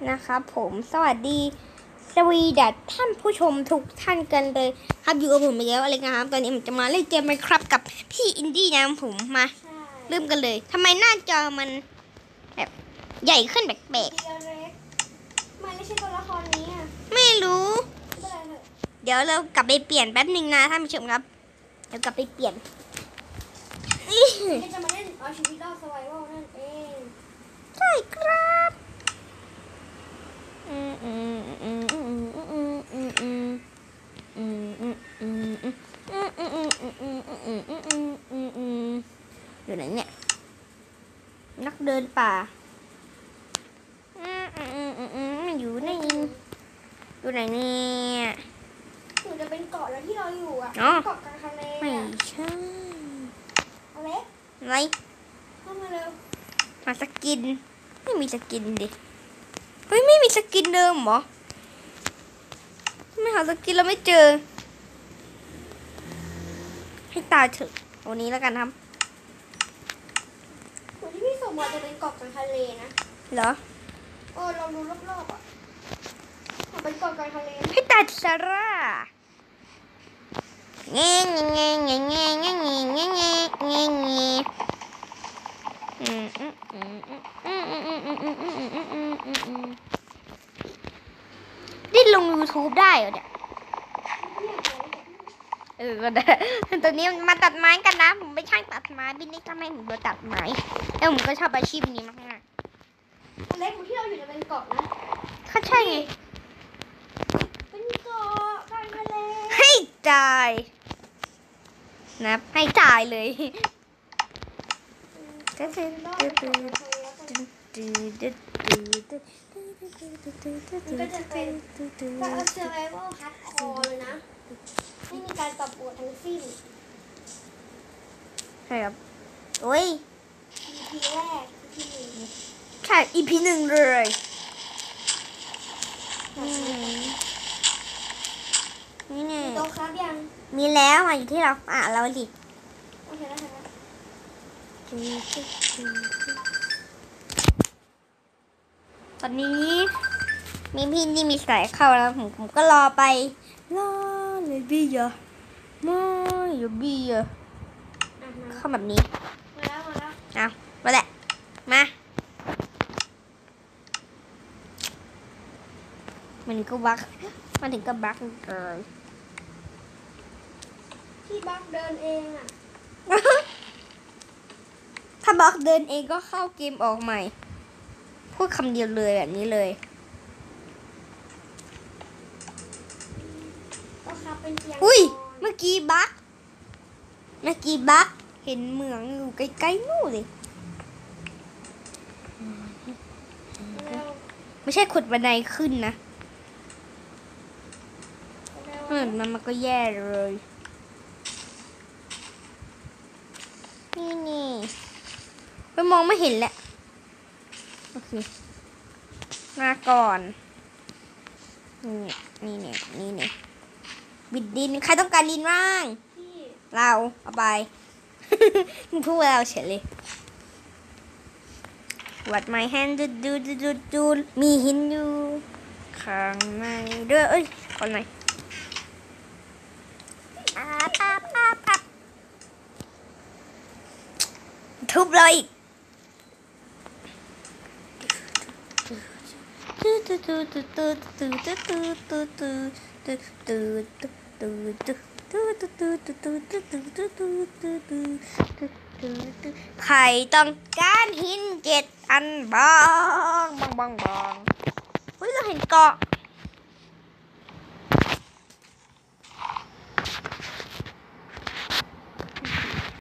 นะครับผมสวัสดีสวีดัสท่านผู้ชมทุกท่านกันเลยครับอยู่กับผมอีกแล้วอะไรกันครับตอนนี้ผมจะมาเล่นเกมไหมครับกับพี่อินดี้นะผมมาเริ่มกันเลยทำไมหน้าจอมันแบบใหญ่ขึ้นแปลกๆมันไม่ใช่ตัวละครนี้อ่ะไม่รู้เดี๋ยวเรากลับไปเปลี่ยนแป๊บนึงนะท่านผู้ชมครับเดี๋ยวกลับไปเปลี่ยนจะมาเล่นเอาชีวิตรอด survival นั่นเองใช่ครับอยู่ไหนเนี่ยนักเดินป่าอยู่ไหนอยู่ไหนเนี่ยถึงจะเป็นเกาะแล้วที่เราอยู่อ่ะเกาะกลางทะเลไม่ใช่อะไรเข้ามาเร็วมาสกินไม่มีสกินดิเฮ้ยไม่มีสกินเดิมเหรอไม่หาสกินเราไม่เจอให้ตายเถอะวันนี้แล้วกันครับคนที่พี่ส่งมาจะเป็นเกาะกลางทะเลนะเหรอเราดูรอบๆอ่ะเป็นเกาะกลางทะเลให้ตายซาร่าเงี้ยเงี้ยเงี้ยเงี้ยเงี้ยเงี้ยเงี้ยเงี้ยเงี้ยเงี้ยได้ลง YouTube ได้เหรอเนี่ยก็ได้ตอนนี้มาตัดไม้กันนะผมไม่ช่างตัดไม้พี่นิกทำไมผมโดนตัดไม้แล้วผมก็ชอบอาชีพนี้มากๆเล็กที่เราอยู่จะเป็นเกาะนะเขาใช่ไงเป็นเกาะกลางทะเลให้ตายนะให้ตายเลยก็คือมันก็จะเป็นการเซอร์ไววัลฮาร์ดคอร์เลยนะไม่มีการปรับปรุงทั้งสิ้นใช่ครับโอ้ย EP แรก EP หนึ่งแค่ EP หนึ่งเลยนี่ไงโตครับยังมีแล้วมาอยู่ที่เราเราดิโอเคแล้วตอนนี้มีพี่นี่มีสายเข้าแล้วผมก็รอไปรอเลยบี้เยอะมาอยู่บี้เยอะเข้าแบบนี้มาแล้วมาแหละมามันก็บักมันถึงก็บักเลยที่บักเดินเองอ่ะถ้าบักเดินเองก็เข้าเกมออกใหม่พูดคำเดียวเลยแบบนี้เลยอุ้ยเมื่อกี้บักเห็นเหมืองอยู่ใกล้ๆนู่นเลยไม่ใช่ขุดบันไดขึ้นนะมันก็แย่เลยนี่ไปมองไม่เห็นแหละโอเคมาก่อนนี่บิดดินใครต้องการดินบ้างเราเอาไป มึงพูดเราเฉยเลยวัดไม้แฮนดูมีหินอยู่ข้างในด้วยเอ้ยก่อนหน่อยทุบเลยใครต้องการหิน7 อันบางเฮ้ยเราเห็นเกาะ